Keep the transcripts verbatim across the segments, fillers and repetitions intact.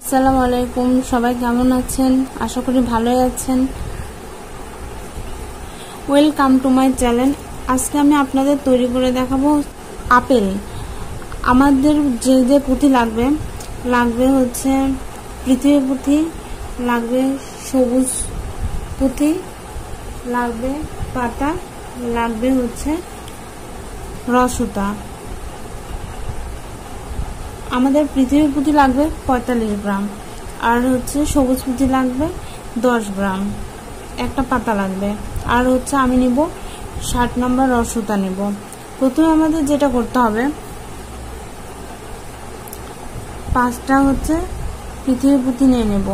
আসসালামু আলাইকুম, সবাই কেমন আছেন? আশা করি ভালোই আছেন। Welcome to my channel. আজকে আমি আপনাদের তৈরি করে দেখাবো আপেল। আমাদের যে যে পুঁথি লাগবে লাগবে হচ্ছে পৃথিবী পুঁথি, লাগবে সবুজ পুঁথি, লাগবে পাতা, লাগবে হচ্ছে রসুতা। আমাদের পৃথিবী পুঁথি লাগবে পঁয়তাল্লিশ গ্রাম, আর হচ্ছে সবুজ পুঁথি লাগবে দশ গ্রাম, একটা পাতা লাগবে, আর হচ্ছে আমি নিব ষাট নম্বর রসুতা নেব। প্রথমে আমাদের যেটা করতে হবে, পাঁচটা হচ্ছে পৃথিবী পুঁথি নিয়ে নেব।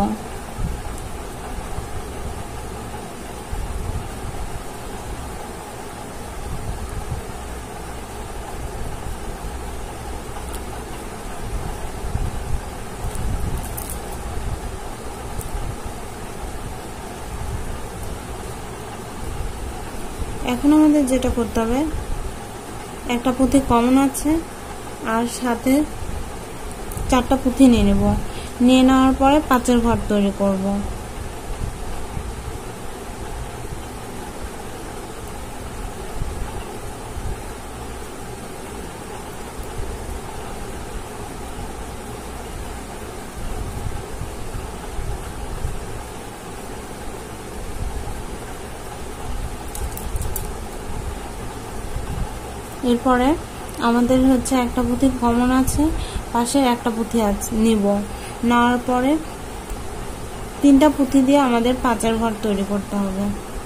এখন আমাদের যেটা করতে হবে, একটা পুঁথি কমন আছে আর সাথে চারটা পুঁথি নিয়ে নেব। নিয়ে নেওয়ার পরে পাঁচের ঘর তৈরি করব। এরপরে আমাদের হচ্ছে একটা পুঁথি কমন আছে, পাশে একটা পুঁথি আছে নিব। নেওয়ার পরে তিনটা পুঁথি দিয়ে আমাদের পাঁচের ঘর তৈরি করতে হবে।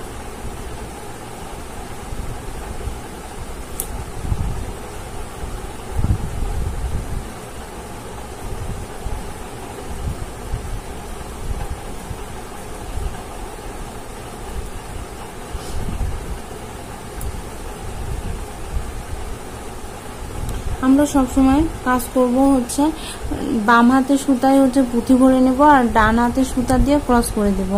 আমরা সবসময় কাজ করব হচ্ছে বাম হাতে সুতায় হচ্ছে পুঁথি ভরে নেব, আর ডান হাতে সুতা দিয়ে ক্রস করে দেব।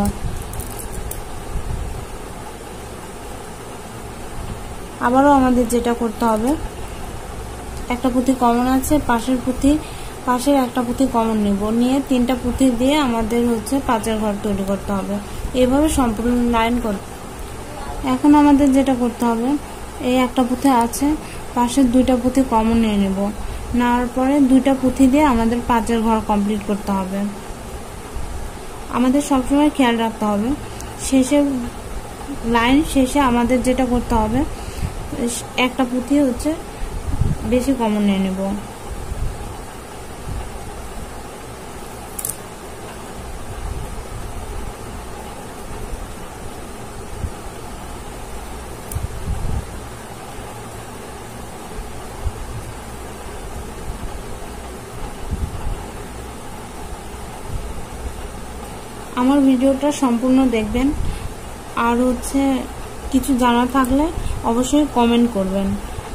আবারও আমাদের যেটা করতে হবে, একটা পুঁথি কমন আছে, পাশের পুঁথি পাশের একটা পুঁথি কমন নিব। নিয়ে তিনটা পুঁথি দিয়ে আমাদের হচ্ছে পাঁচের ঘর তৈরি করতে হবে। এইভাবে সম্পূর্ণ লাইন করতে। এখন আমাদের যেটা করতে হবে, এই একটা পুঁথি আছে, পাশের দুইটা পুঁথি কমন নিয়ে নেব। নেওয়ার পরে দুইটা পুঁথি দিয়ে আমাদের পাঁচের ঘর কমপ্লিট করতে হবে। আমাদের সবসময় খেয়াল রাখতে হবে, শেষে লাইন শেষে আমাদের যেটা করতে হবে, একটা পুঁথি হচ্ছে বেশি কমন নিয়ে নেব। আমার ভিডিওটা সম্পূর্ণ দেখবেন, আর হচ্ছে কিছু জানা থাকলে অবশ্যই কমেন্ট করবেন।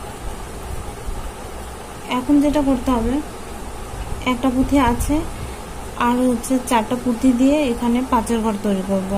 এখন যেটা করতে হবে, একটা পুঁথি আছে আর হচ্ছে চারটা পুঁথি দিয়ে এখানে পাঁচের ঘর তৈরি করব।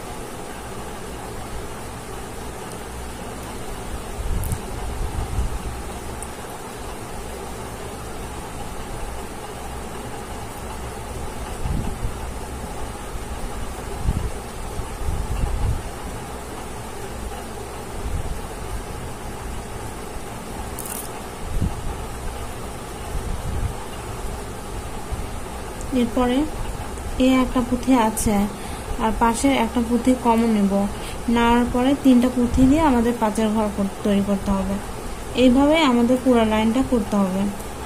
এরপরে এই একটা পুঁথি আছে আর পাশে একটা পুঁথি কমন নেব। নেওয়ার পরে তিনটা পুঁথি দিয়ে আমাদের পাঁচের ঘর তৈরি করতে হবে। এইভাবে আমাদের পুরো লাইনটা করতে হবে।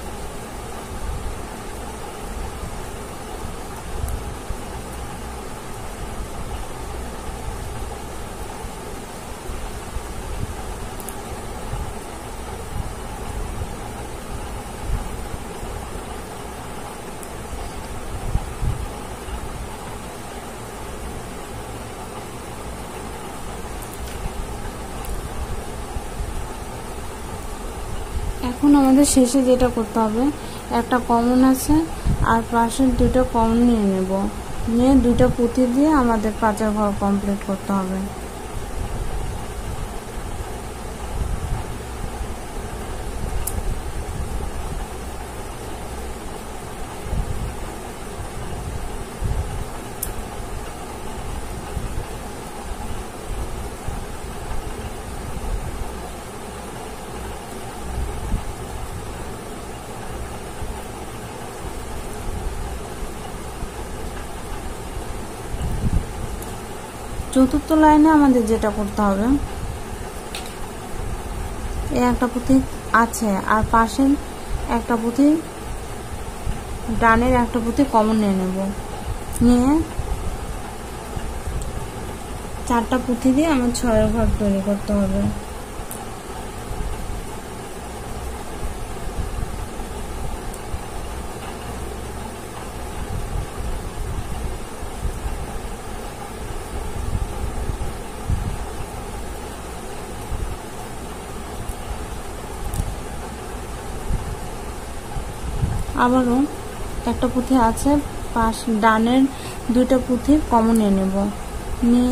এখন আমাদের শেষে যেটা করতে হবে, একটা কমন আছে আর পাশের দুটো কমন নিয়ে নেব। নিয়ে দুটো পুঁথি দিয়ে আমাদের পাঁচের ঘর কমপ্লিট করতে হবে। চতুর্থ লাইনে আমাদের যেটা করতে হবে, এই একটা পুঁথি আছে আর পাশের একটা পুঁথি, ডানের একটা পুঁথি কমন নিয়ে নেব, নিয়ে চারটা পুঁথি দিয়ে আমার ছয়ের ঘর তৈরি করতে হবে। আবারও একটা পুঁথি আছে, পাশ ডানের দুইটা পুঁথি কমন নিয়ে নেব, নিয়ে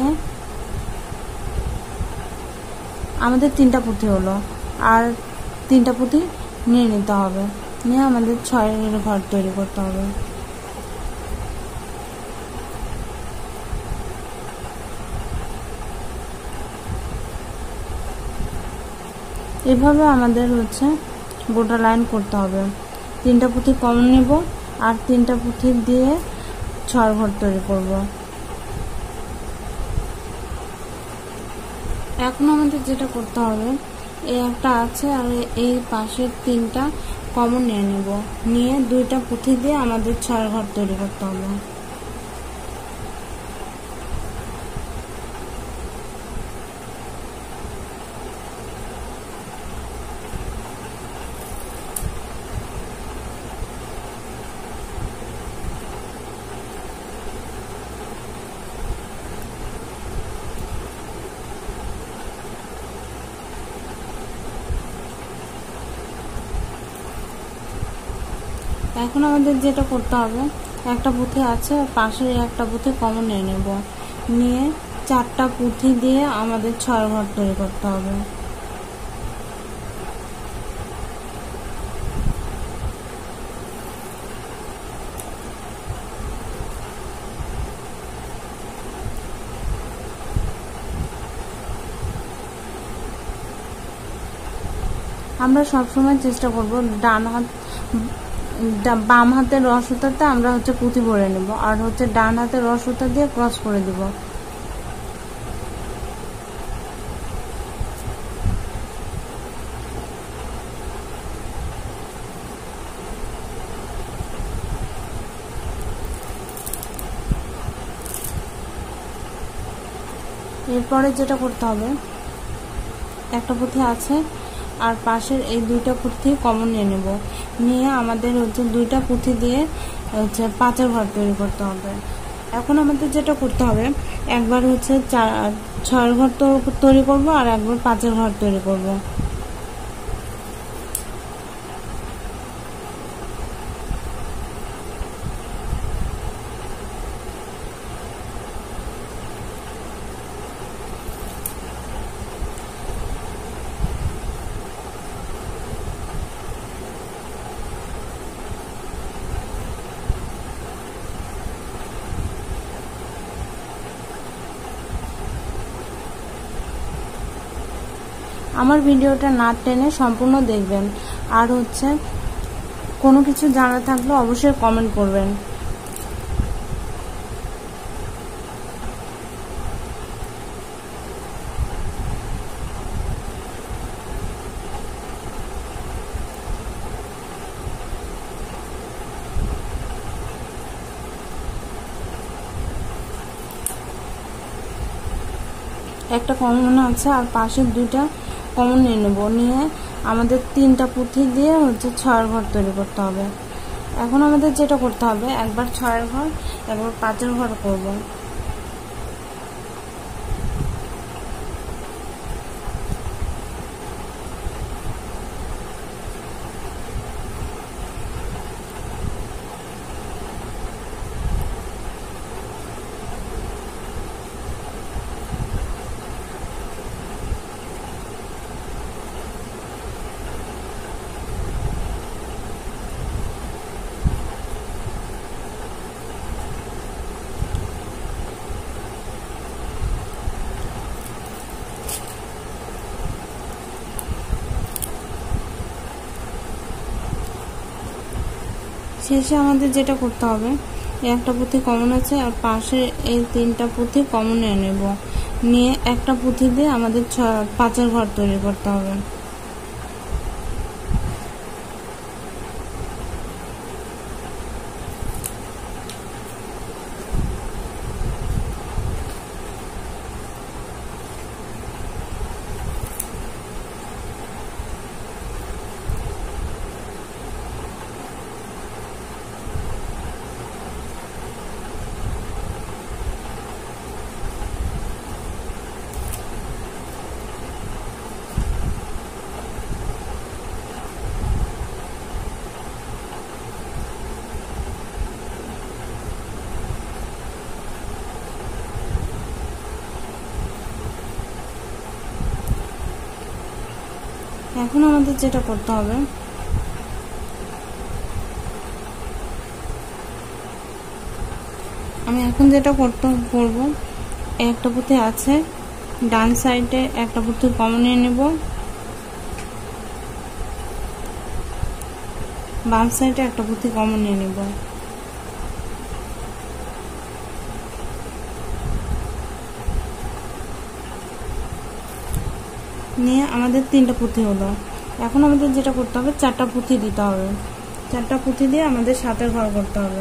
আমাদের তিনটা পুঁথি হলো, আর তিনটা পুঁথি নিয়ে নিতে হবে, নিয়ে আমাদের ছয়ের ঘর তৈরি করতে হবে। এভাবে আমাদের হচ্ছে গোটা লাইন করতে হবে। তিনটা পুঁথি কমন নেব আর তিনটা পুঁথি দিয়ে ছয় ঘর তৈরি করব। এখন আমাদের যেটা করতে হবে, এই একটা আছে আর এই পাশের তিনটা কমন নিয়ে নেব, নিয়ে দুইটা পুঁথি দিয়ে আমাদের ছয় ঘর তৈরি করতে হবে। এখন আমাদের যেটা করতে হবে, একটা পুঁথি আছে পাশে একটা পুঁথি কমন নিয়ে নেব, নিয়ে চারটা পুঁথি দিয়ে আমাদের ছয় ঘর তৈরি করতে হবে। আমরা সবসময় চেষ্টা করব ডান হাত বাম হাতের রস সুতাতে আমরা হচ্ছে পুঁথি ভরে নেব, আর হচ্ছে ডান হাতের রস সুতা দিয়ে ক্রস করে দিব। এরপরে যেটা করতে হবে, একটা পুঁথি আছে আর পাশের এই দুইটা পুঁথি কমন নিয়ে নেব, নিয়ে আমাদের হচ্ছে দুইটা পুঁথি দিয়ে হচ্ছে পাঁচের ঘর তৈরি করতে হবে। এখন আমাদের যেটা করতে হবে, একবার হচ্ছে চার ছয়ের ঘর তৈরি করব আর একবার পাঁচের ঘর তৈরি করব। আমার ভিডিওটা না টেনে সম্পূর্ণ দেখবেন, আর হচ্ছে কোনো কিছু জানা থাকলে অবশ্যই কমেন্ট করবেন। একটা কমন আছে আর পাশের দুইটা কমন নিয়ে নেব, নিয়ে আমাদের তিনটা পুঁথি দিয়ে হচ্ছে ছয়ের ঘর তৈরি করতে হবে। এখন আমাদের যেটা করতে হবে, একবার ছয়ের ঘর একবার পাঁচের ঘর করব। শেষে আমাদের যেটা করতে হবে, একটা পুঁথি কমন আছে আর পাশে এই তিনটা পুঁথি কমন নিয়ে নেব, নিয়ে একটা পুঁথি দিয়ে আমাদের পাঁচের ঘর তৈরি করতে হবে। এখন আমাদের যেটা করতে হবে, আমি এখন যেটা করতে করব, একটা পুঁথি আছে, ডান সাইডে একটা পুঁথি কমন নিয়ে নেব, বাম সাইডে একটা পুঁথি কমন নিয়ে নেব। নিয়ে আমাদের তিনটা পুঁথি হলো। এখন আমাদের যেটা করতে হবে, চারটা পুঁথি দিতে হবে। চারটা পুঁথি দিয়ে আমাদের সাতের ঘর করতে হবে।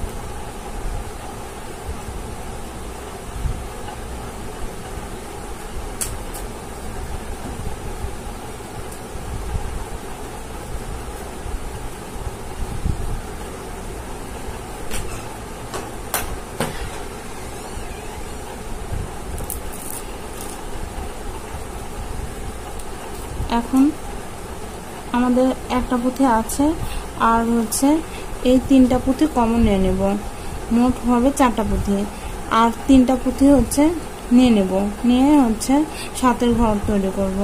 এখন আমাদের একটা পুঁথি আছে, আর হচ্ছে এই তিনটা পুঁথি কমন নিয়ে নেব, মোট হবে চারটা পুঁথি, আর তিনটা পুঁথি হচ্ছে নিয়ে নেব, নিয়ে হচ্ছে সাতের ঘর তৈরি করব।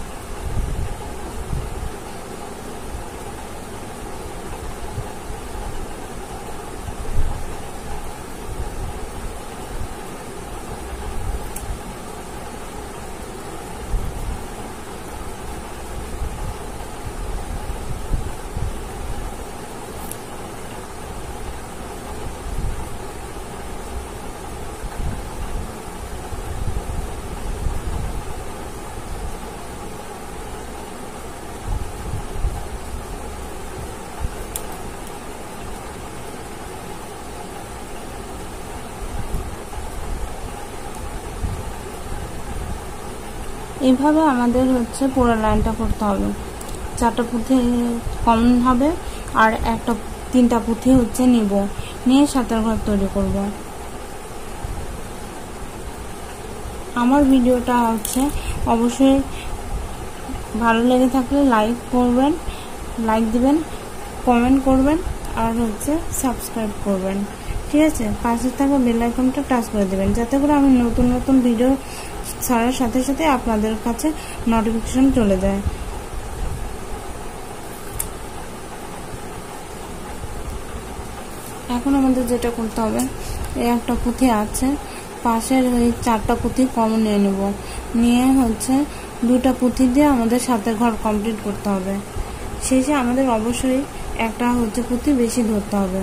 এইভাবে আমাদের হচ্ছে পুরো লাইনটা করতে হবে। চারটা পুঁথি কমন হবে, আর একটা তিনটা পুঁথি হচ্ছে নিব, নিয়ে সাতের ঘর তৈরি করব। আমার ভিডিওটা হচ্ছে অবশ্যই ভালো লেগে থাকলে লাইক করবেন, লাইক দিবেন, কমেন্ট করবেন, আর হচ্ছে সাবস্ক্রাইব করবেন। ঠিক আছে, পাশে থাকা বেল আইকনটা টাচ করে দেবেন, যাতে করে আমি নতুন নতুন ভিডিও ছাড়ার সাথে সাথে আপনাদের কাছে নোটিফিকেশন চলে যায়। এখন আমাদের যেটা করতে হবে, এই একটা পুঁথি আছে, পাশের ওই চারটা পুঁথি কমন নিয়ে নেব, নিয়ে হচ্ছে দুটা পুঁথি দিয়ে আমাদের সাতের ঘর কমপ্লিট করতে হবে। শেষে আমাদের অবশ্যই একটা হচ্ছে পুঁথি বেশি ধরতে হবে।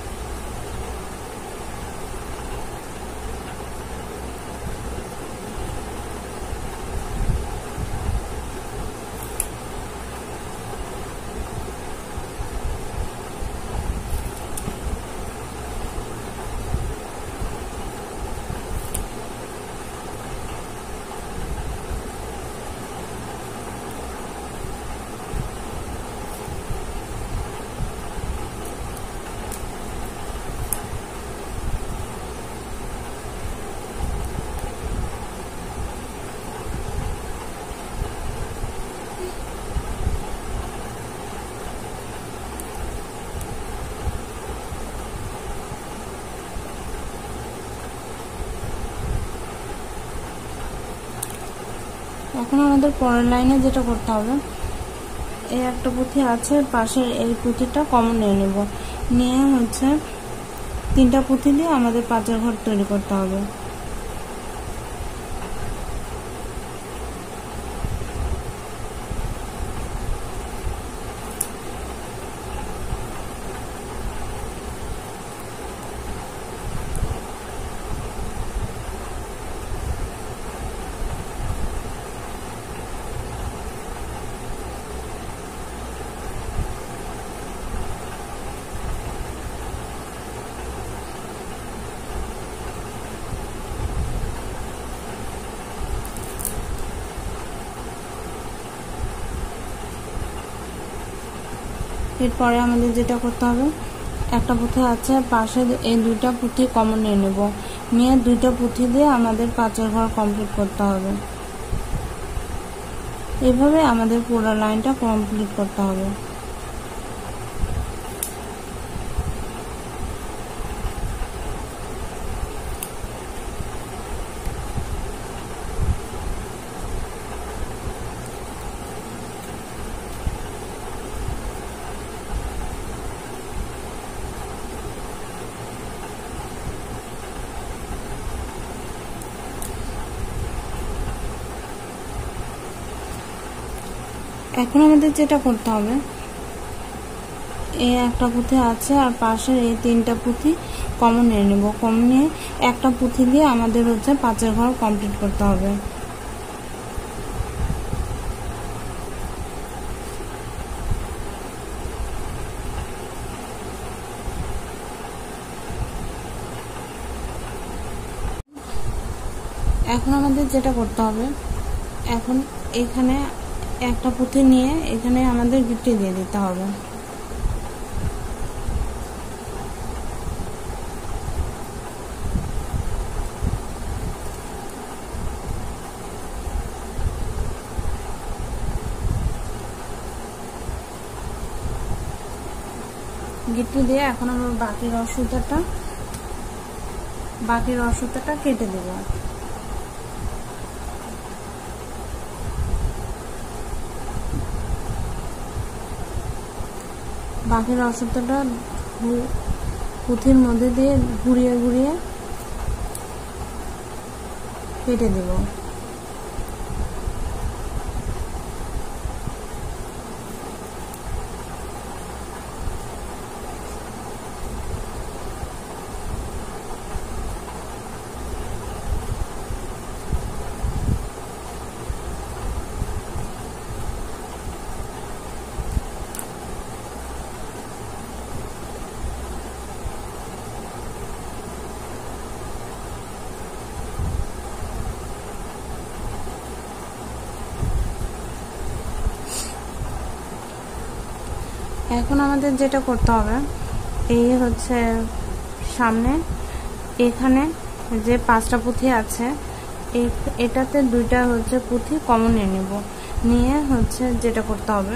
এখন আমাদের পরের লাইনে যেটা করতে হবে, এই একটা পুঁথি আছে, পাশের এই পুঁথিটা কমন নিয়ে নেব, নিয়ে হচ্ছে তিনটা পুঁথি দিয়ে আমাদের পাঁচের ঘর তৈরি করতে হবে। এরপরে আমাদের যেটা করতে হবে, একটা পুঁথি আছে পাশে, এই দুইটা পুঁথি কমন নিয়ে নেব, নিয়ে দুইটা পুঁথি দিয়ে আমাদের পাঁচের ঘর কমপ্লিট করতে হবে। এভাবে আমাদের পুরো লাইনটা কমপ্লিট করতে হবে। এখন আমাদের যেটা করতে হবে, এই একটা পুঁথি আছে আর পাশের এই তিনটা পুঁথি কমন নিয়ে নেব, কমন নিয়ে একটা পুঁথি দিয়ে আমাদের হচ্ছে পাঁচের ঘর কমপ্লিট করতে হবে। এখন আমাদের যেটা করতে হবে, এখন এখানে একটা পুঁথি নিয়ে এখানে আমাদের গিট্টি দিয়ে দিতে হবে। গিট্টি দিয়ে এখন আমরা বাকি রস সুতাটা বাকি রস সুতাটা কেটে দেব। বাকি রস সুতাটা পুঁথির মধ্যে দিয়ে ঘুরিয়ে ঘুরিয়ে কেটে দেব। এখন আমাদের যেটা করতে হবে, এই হচ্ছে সামনে এখানে যে পাঁচটা পুঁথি আছে, এটাতে দুইটা হচ্ছে পুঁথি কমন নিয়ে নেব, নিয়ে হচ্ছে যেটা করতে হবে,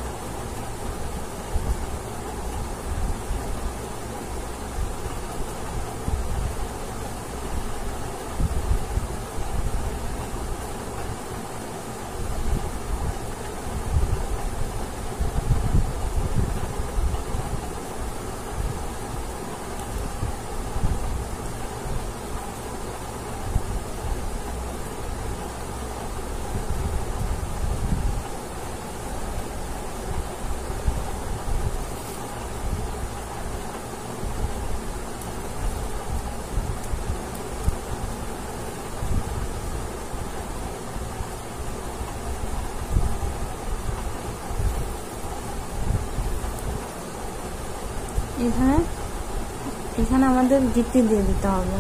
এখানে এখানে আমাদের গিট্টি দিয়ে দিতে হবে।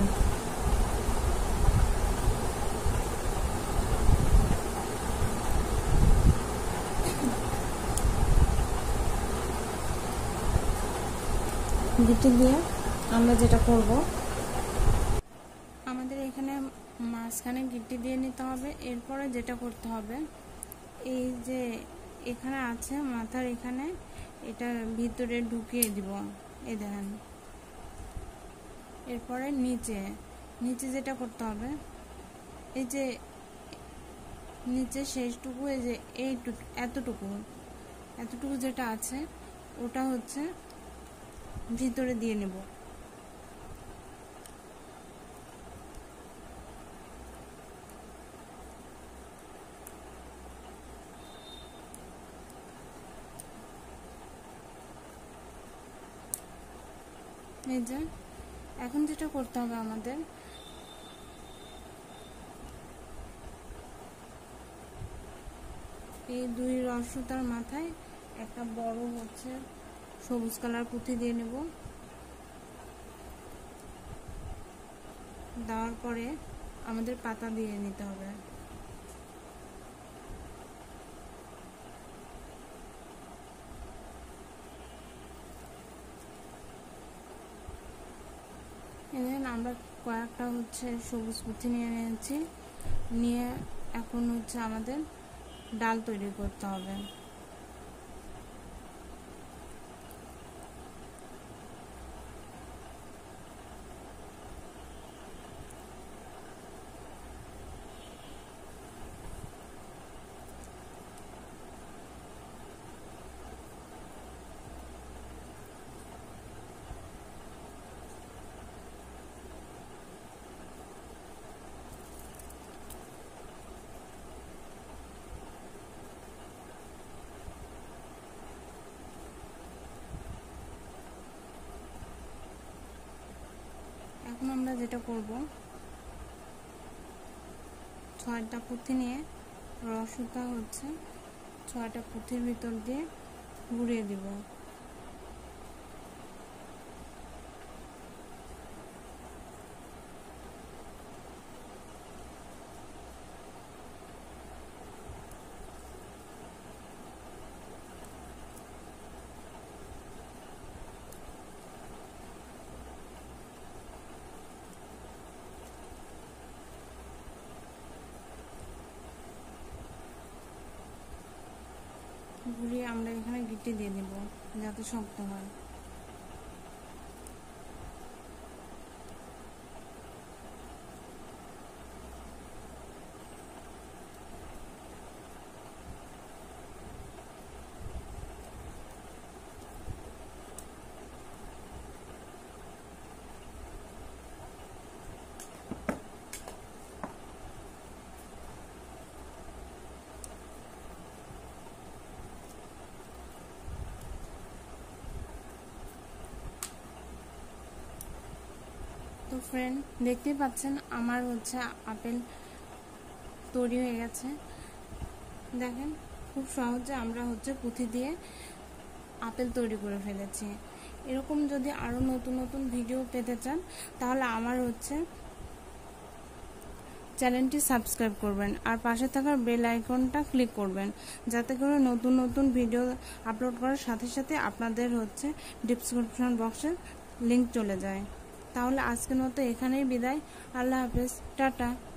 গিট্টি দিয়ে আমরা যেটা করব, আমাদের এখানে মাঝখানে গিট্টি দিয়ে নিতে হবে। এরপরে যেটা করতে হবে, এই যে এখানে আছে মাথার এখানে, এটা ভিতরে ঢুকিয়ে দিব, এই দেখেন। এরপরে নিচে নিচে যেটা করতে হবে, এই যে নিচে শেষটুকু, এই যে এইটুকু এতটুকু এতটুকু যেটা আছে ওটা হচ্ছে ভিতরে দিয়ে নেব। এই যে এখন যেটা করতে হবে আমাদের, এই দুই রস সুতার মাথায় একটা বড় হচ্ছে সবুজ কালার পুঁথি দিয়ে নেব। দেওয়ার পরে আমাদের পাতা দিয়ে নিতে হবে। আমরা কয়েকটা হচ্ছে সবুজ পুঁথি নিয়ে নিয়েছি, নিয়ে এখন হচ্ছে আমাদের ডাল তৈরি করতে হবে। এখন আমরা যেটা করব, ছয়টা পুঁথি নিয়ে রসটা হচ্ছে ছয়টা পুঁথির ভিতর দিয়ে ঘুরিয়ে দিব। ঘুরিয়ে আমরা এখানে গিট্টি দিয়ে দিব যাতে শক্ত হয়। তো ফ্রেন্ড, দেখতেই পাচ্ছেন আমার হচ্ছে আপেল তৈরি হয়ে গেছে। দেখেন খুব সহজে আমরা হচ্ছে পুঁথি দিয়ে আপেল তৈরি করে ফেলেছি। এরকম যদি আরো নতুন নতুন ভিডিও পেতে চান তাহলে আমার হচ্ছে চ্যানেলটি সাবস্ক্রাইব করবেন আর পাশে থাকা বেল আইকনটা ক্লিক করবেন, যাতে করে নতুন নতুন ভিডিও আপলোড করার সাথে সাথে আপনাদের হচ্ছে ডেসক্রিপশন বক্সে লিংক চলে যায়। তাহলে আজকের মতো এখানেই বিদায়। আল্লাহ হাফেজ, টাটা।